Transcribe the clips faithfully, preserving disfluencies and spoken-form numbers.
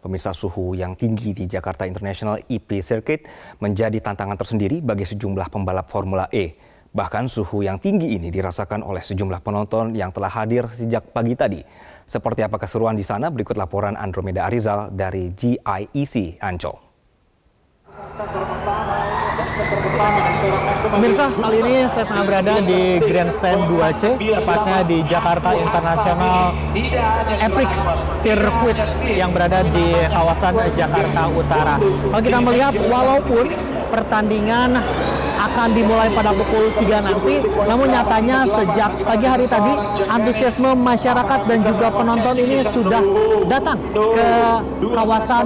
Pemirsa, suhu yang tinggi di Jakarta International E P Circuit menjadi tantangan tersendiri bagi sejumlah pembalap Formula E. Bahkan suhu yang tinggi ini dirasakan oleh sejumlah penonton yang telah hadir sejak pagi tadi. Seperti apa keseruan di sana? Berikut laporan Andromeda Arizal dari G I E C Ancol. Pemirsa, kali ini saya tengah berada di Grandstand dua C, tepatnya di Jakarta International Epic Circuit yang berada di kawasan Jakarta Utara. Kalau kita melihat, walaupun pertandingan akan dimulai pada pukul tiga nanti, namun nyatanya sejak pagi hari tadi antusiasme masyarakat dan juga penonton ini sudah datang ke kawasan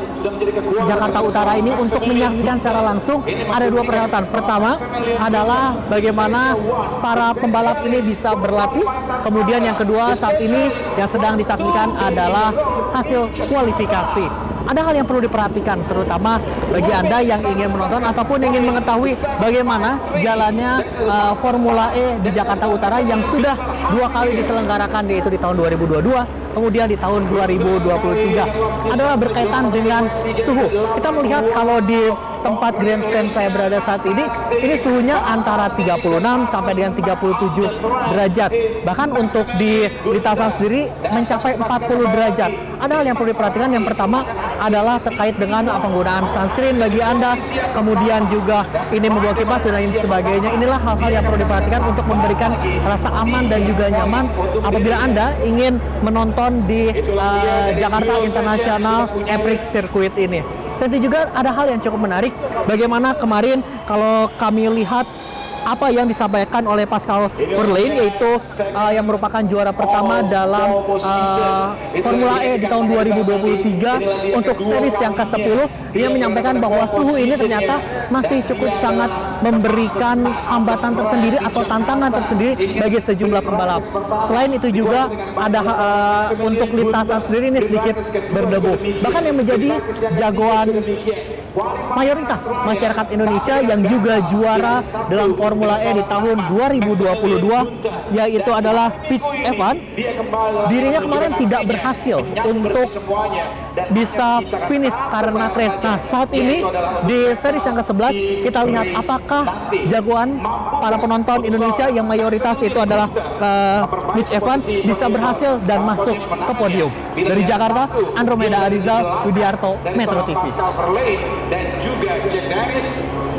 Jakarta Utara ini untuk menyaksikan secara langsung. Ada dua perhelatan. Pertama adalah bagaimana para pembalap ini bisa berlatih. Kemudian yang kedua saat ini yang sedang disaksikan adalah hasil kualifikasi. Ada hal yang perlu diperhatikan, terutama bagi Anda yang ingin menonton ataupun ingin mengetahui bagaimana jalannya uh, Formula E di Jakarta Utara yang sudah dua kali diselenggarakan, yaitu di tahun dua ribu dua puluh dua, kemudian di tahun dua ribu dua puluh tiga. Adalah berkaitan dengan suhu. Kita melihat kalau di tempat grandstand saya berada saat ini, ini suhunya antara tiga puluh enam sampai dengan tiga puluh tujuh derajat. Bahkan untuk di lintasan sendiri mencapai empat puluh derajat. Ada hal yang perlu diperhatikan. Yang pertama adalah terkait dengan penggunaan sunscreen bagi Anda, kemudian juga ini membawa kipas dan lain sebagainya. Inilah hal-hal yang perlu diperhatikan untuk memberikan rasa aman dan juga nyaman apabila Anda ingin menonton di uh, Jakarta International Epic Circuit ini. Selain itu juga ada hal yang cukup menarik, bagaimana kemarin kalau kami lihat apa yang disampaikan oleh Pascal Wehrlein, yaitu uh, yang merupakan juara pertama dalam uh, Formula E di tahun dua ribu dua puluh tiga untuk series yang ke sepuluh. Dia menyampaikan bahwa suhu ini ternyata masih cukup sangat memberikan hambatan tersendiri atau tantangan tersendiri bagi sejumlah pembalap. Selain itu juga ada uh, untuk lintasan sendiri ini sedikit berdebu. Bahkan yang menjadi jagoan mayoritas masyarakat Indonesia yang juga juara dalam Formula E di tahun dua ribu dua puluh dua, yaitu adalah Mitch Evans. Dirinya kemarin tidak berhasil untuk bisa finish karena crash. Nah, saat ini di series yang ke sebelas kita lihat apakah jagoan para penonton Indonesia yang mayoritas itu adalah uh, Mitch Evans bisa berhasil dan masuk ke podium. Dari Jakarta, Andromeda Arizal, Widiarto, Metro T V. Dan juga Jack Dennis